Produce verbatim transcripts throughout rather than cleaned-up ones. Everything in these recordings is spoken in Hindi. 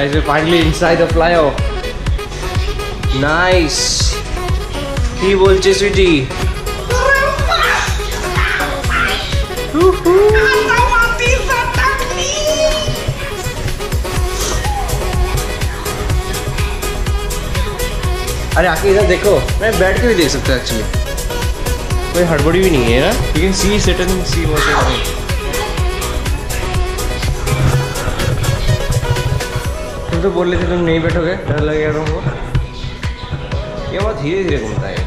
Guys, we're finally inside the flyover. Nice. He will just sweety. अरे आके इधर देखो, मैं बैठ के भी देख सकता हूँ एक्चुअली, कोई हड़बड़ी भी नहीं है ना. You can see, sit and see what you're doing. तुम तो बोल रहे थे तुम नहीं बैठोगे, डर लगेगा तुमको. ये बहुत धीरे धीरे घूमता है.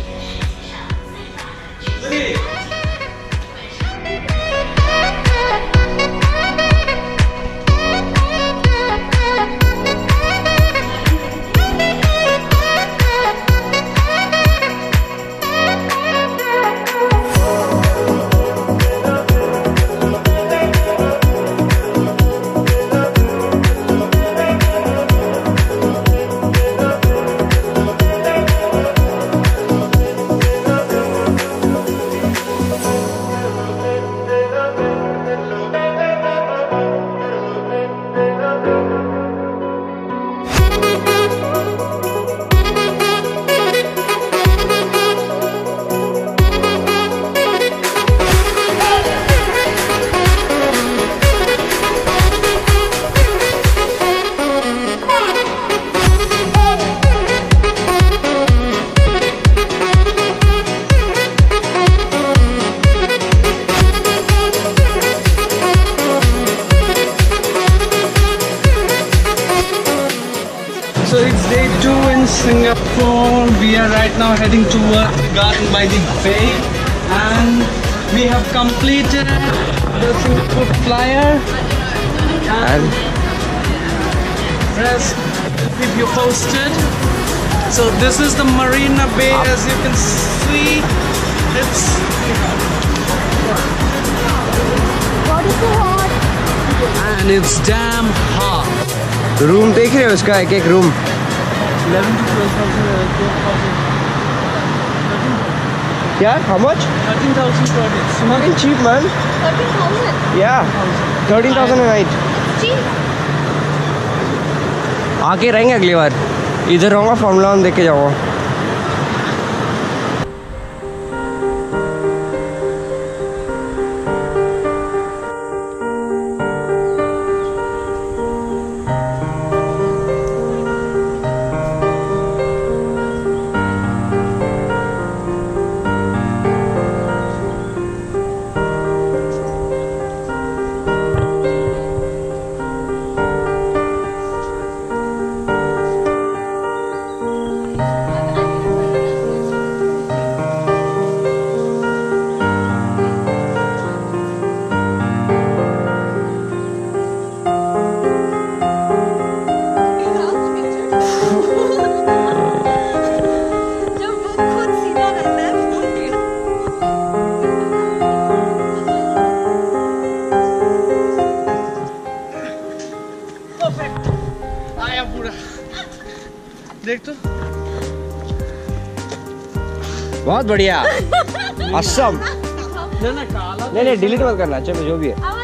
So it's day two in Singapore. We are right now heading towards the garden by the bay, and we have completed the Singapore flyer. And rest keep you posted. So this is the Marina Bay, as you can see. It's and it's damn hot. Room देख रहे हो उसका, एक एक room eleven to twelve thousand. क्या? How much? thirteen thousand per day. Fucking cheap, man. thirteen thousand? Yeah, thirteen thousand a night. Cheap. आके रहेंगे अगली बार. इधर रहूँगा, फॉर्मूला वन देख के जाऊँगा. आया पूरा, देख तो. बहुत बढ़िया. असम. नहीं नहीं काला नहीं नहीं डिलीट मत करना, चलो जो भी है.